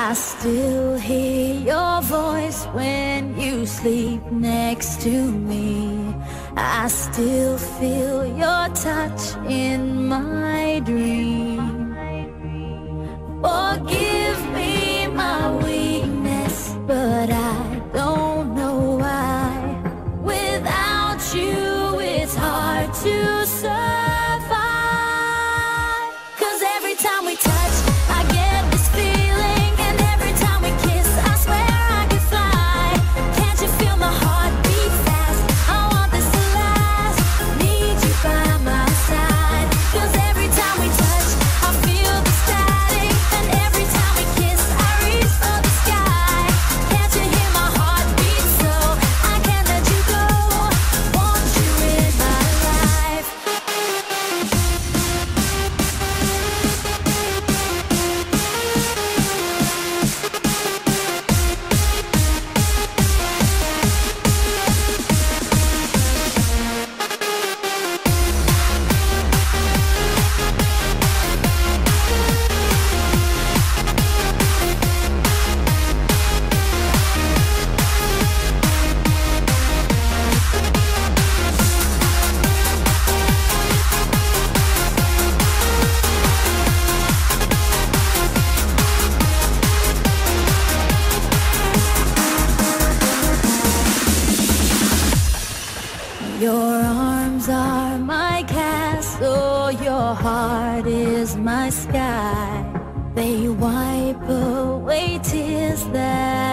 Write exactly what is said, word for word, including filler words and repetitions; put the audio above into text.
I still hear your voice when you sleep next to me. I still feel your touch in my dream. Forgive me my weakness, but I don't know why. Without you, it's hard to survive. 'Cause every time we touch, I get this feeling, and every time we kiss, I swear I could fly. Can't you feel my heart beat fast? I want this to last. Need you by my side. 'Cause every time we touch, I feel the static, and every time we kiss, I reach for the sky. Can't you hear my heart beat? So I can't let you go. Want you in my life. Your arms are my castle, your heart is my sky. They wipe away tears that